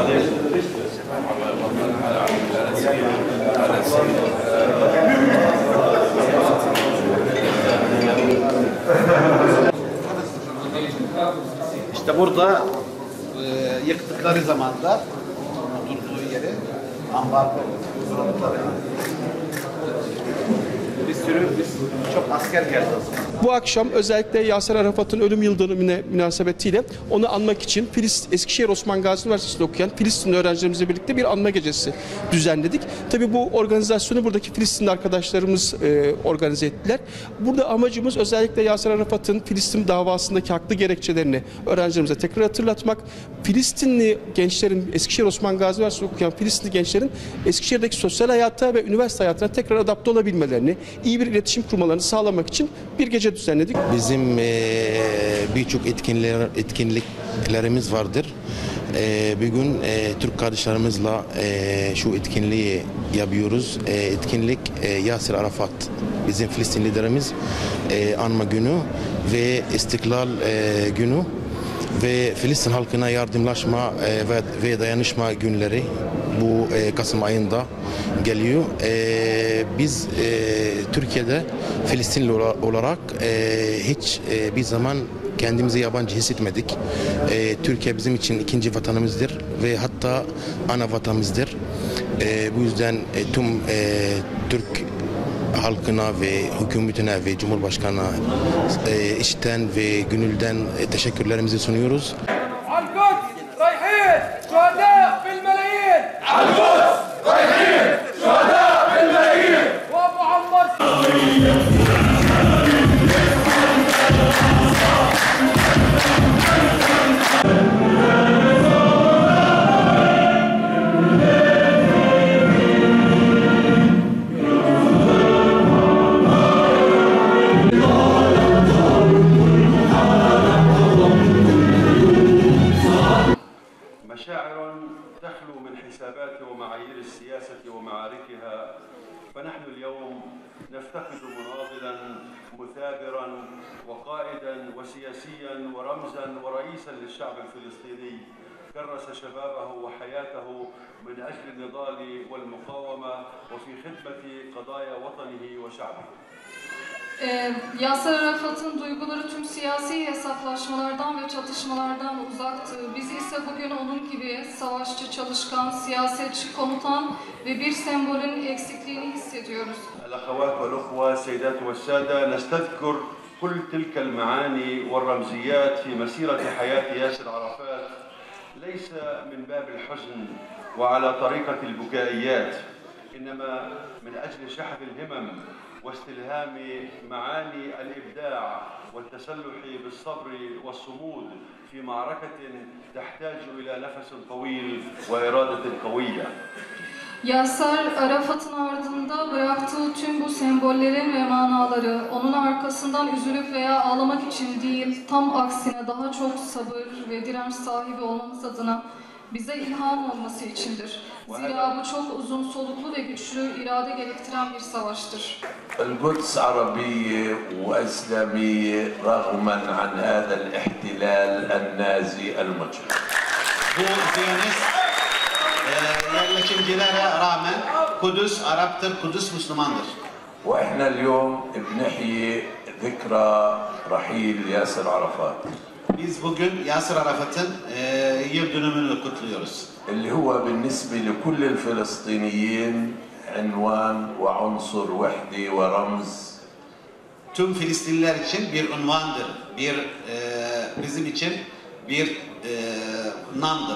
İşte burada yıktıkları zamanda durduğu yeri ambargo uyguladıkları. Biz çok asker geldi o zaman. Bu akşam özellikle Yasir Arafat'ın ölüm yıl dönümüne münasebetiyle onu anmak için Eskişehir Osman Gazi Üniversitesi'nde okuyan Filistinli öğrencilerimizle birlikte bir anma gecesi düzenledik. Tabii bu organizasyonu buradaki Filistinli arkadaşlarımız organize ettiler. Burada amacımız özellikle Yasir Arafat'ın Filistin davasındaki haklı gerekçelerini öğrencilerimize tekrar hatırlatmak. Filistinli gençlerin, Eskişehir Osman Gazi Üniversitesi'nde okuyan Filistinli gençlerin Eskişehir'deki sosyal hayata ve üniversite hayatına tekrar adapte olabilmelerini, iyi bir iletişim kurmalarını sağlamak için bir gece düzenledik. Bizim birçok etkinliklerimiz vardır. Bugün Türk kardeşlerimizle şu etkinliği yapıyoruz. Etkinlik Yasir Arafat, bizim Filistin liderimiz anma günü ve İstiklal günü ve Filistin halkına yardımlaşma ve dayanışma günleri bu Kasım ayında geliyor. Biz Türkiye'de Filistinli olarak hiç bir zaman kendimizi yabancı hissetmedik. Türkiye bizim için ikinci vatanımızdır ve hatta ana vatanımızdır. Bu yüzden tüm Türk halkına ve hükümetine ve Cumhurbaşkanı'na içten ve gönülden teşekkürlerimizi sunuyoruz. مشاعر تخلو من حسابات ومعايير السياسة ومعاركها فنحن اليوم نفتقد مناضلا مثابرا وقائدا وسياسيا ورمزا ورئيسا للشعب الفلسطيني كرس شبابه وحياته من أجل النضال والمقاومة وفي خدمة قضايا وطنه وشعبه. Yasir Arafat'ın duyguları tüm siyasi hesaplaşmalardan ve çatışmalardan uzaktı. Biz ise bugün onun gibi savaşçı, çalışkan, siyasetçi, komutan ve bir sembolün eksikliğini hissediyoruz. الأخوات والأخوة السيدات والسادة نستذكر كل تلك المعاني والرمزيات في مسيرة حياة ياسر عرفات ليس من باب الحزن وعلى طريقة البكائيات إنما من أجل شحذ الهمم واستلهام معاني الإبداع والتسلح بالصبر والصمود في معركة تحتاج إلى نفس طويل وإرادة قوية. Yasir Arafat'ın ardında bıraktığı tüm bu sembollerin ve manaları onun arkasından üzülüp veya ağlamak için değil, tam aksine daha çok sabır ve direnç sahibi olmamız adına bize ilham olması içindir. Zira bu çok uzun soluklu ve güçlü irade gerektiren bir savaştır. القدس عربية وإسلامية رغما عن هذا الاحتلال النازي المجرم. Bu Ziyonist yerleşimcilere rağmen Kudüs Arap'tır, Kudüs Müslümandır. وإحنا اليوم بنحيي ذكرى رحيل ياسر عرفات. Biz bugün Yasir Arafat'ın yıl dönümünü kutluyoruz. اللي هو بالنسبة لكل الفلسطينيين عنوان وعنصر وحدة ورمز. Tüm Filistinliler için bir unvandır, bizim için bir namdır.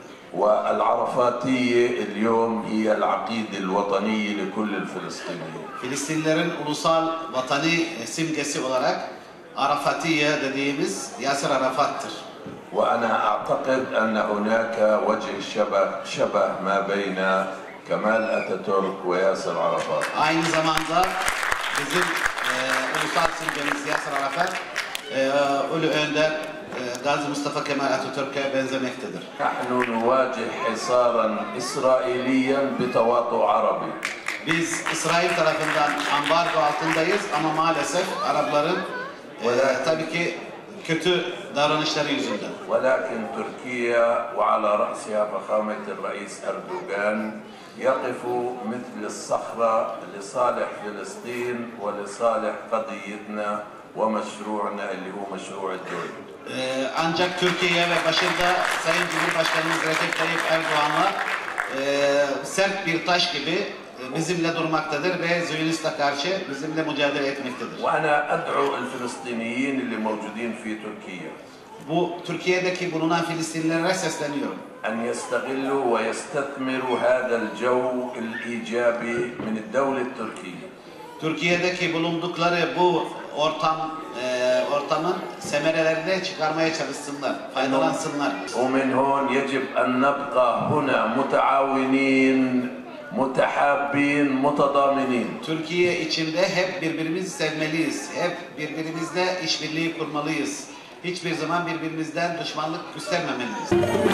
والعرفاتية اليوم هي العقيدة الوطنية لكل الفلسطينيين. Filistinlilerin ulusal vatani simgesi olarak Arafatiye dediğimiz Yasir Arafat'tır. وأنا أعتقد أن هناك وجه شبه ما بين كمال أتاتورك وياسر عرفات. Aynı zamanda bizim ulusal simgemiz Yasir Arafat, Ulu Önder Gazi Mustafa Kemal Atatürk'e benzemektedir. نحن نواجه حصارا إسرائيليا بتواطؤ عربي. Biz İsrail tarafından ambargo altındayız ama maalesef Arapların tabii ki kötü davranışları yüzünden. ولكن تركيا وعلى رأسها فخامة الرئيس أردوغان يقف مثل الصخرة لصالح فلسطين ولصالح قضيتنا ومشروعنا اللي هو مشروع الدولة. Ancak Türkiye ve başında Sayın Cumhurbaşkanımız Recep Tayyip Erdoğan'la sert bir taş gibi bizimle durmaktadır ve Ziyonist'e karşı bizimle mücadele etmektedir. وأنا أدعو الفلسطينيين اللي موجودين في تركيا Bu Türkiye'deki bulunan Filistinlilere sesleniyorum. أن يستغلوا ويستثمروا هذا الجو الإيجابي من الدولة التركية. Türkiye'deki bulundukları bu ortamın semerelerini çıkarmaya çalışsınlar, faydalansınlar. ومن هون يجب أن نبقى هنا متعاونين متحابين متضامنين. Türkiye içinde hep birbirimizi sevmeliyiz, hep birbirimizle işbirliği kurmalıyız. Hiçbir zaman birbirimizden düşmanlık göstermemeliyiz.